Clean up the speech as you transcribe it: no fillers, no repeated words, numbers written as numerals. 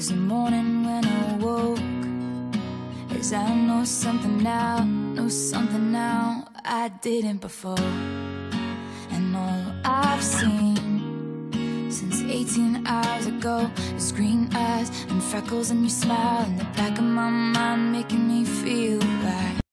Tuesday morning when I woke, as I know something now I didn't before. And all I've seen since 18 hours ago is green eyes and freckles and your smile in the back of my mind, making me feel right.